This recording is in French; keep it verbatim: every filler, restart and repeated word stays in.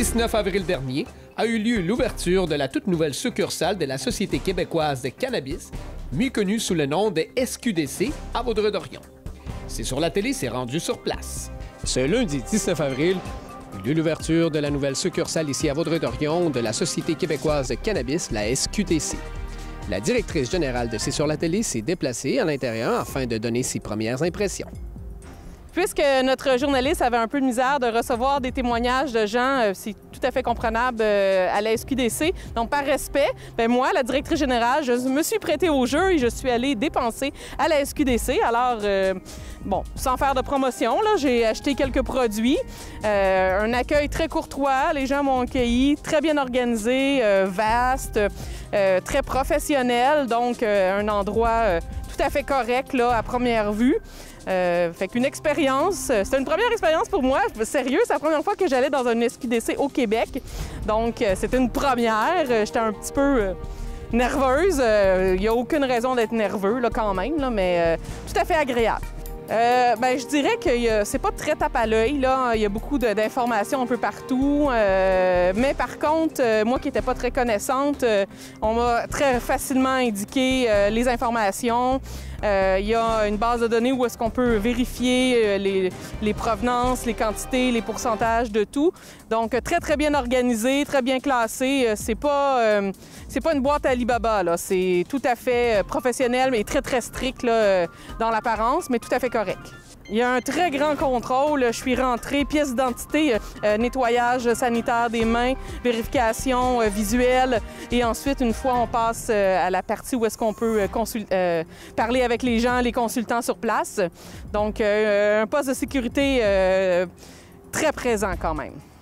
dix-neuf avril dernier a eu lieu l'ouverture de la toute nouvelle succursale de la Société québécoise de cannabis, mieux connue sous le nom de S Q D C à Vaudreuil-Dorion. C'est sur la télé, c'est rendu sur place. Ce lundi dix-neuf avril, a eu lieu l'ouverture de la nouvelle succursale ici à Vaudreuil-Dorion de la Société québécoise de cannabis, la S Q D C. La directrice générale de C'est sur la télé s'est déplacée à l'intérieur afin de donner ses premières impressions. Puisque notre journaliste avait un peu de misère de recevoir des témoignages de gens, euh, c'est tout à fait comprenable euh, à la S Q D C. Donc, par respect, bien, moi, la directrice générale, je me suis prêtée au jeu et je suis allée dépenser à la S Q D C. Alors, euh, bon, sans faire de promotion, là, j'ai acheté quelques produits. Euh, un accueil très courtois, les gens m'ont accueilli, très bien organisé, euh, vaste, euh, très professionnel. Donc, euh, un endroit euh, tout à fait correct là, à première vue. Euh, fait qu'une expérience, c'était une première expérience pour moi, sérieux, c'est la première fois que j'allais dans un S Q D C au Québec, donc c'était une première, j'étais un petit peu euh, nerveuse, il euh, n'y a aucune raison d'être nerveux là, quand même, là, mais euh, tout à fait agréable. Euh, ben, je dirais que c'est pas très tape à l'œil, là. Il y a beaucoup d'informations un peu partout. Euh, mais par contre, euh, moi qui n'étais pas très connaissante, euh, on m'a très facilement indiqué euh, les informations. Euh, il y a une base de données où est-ce qu'on peut vérifier euh, les, les provenances, les quantités, les pourcentages de tout. Donc, très, très bien organisé, très bien classé. Euh, c'est pas, euh, c'est pas une boîte Alibaba, là. C'est tout à fait professionnel, mais très, très strict là, dans l'apparence, mais tout à fait correct. Il y a un très grand contrôle. Je suis rentrée, pièce d'identité, euh, nettoyage sanitaire des mains, vérification euh, visuelle. Et ensuite, une fois, on passe euh, à la partie où est-ce qu'on peut euh, euh, parler avec les gens, les consultants sur place. Donc, euh, un poste de sécurité euh, très présent quand même.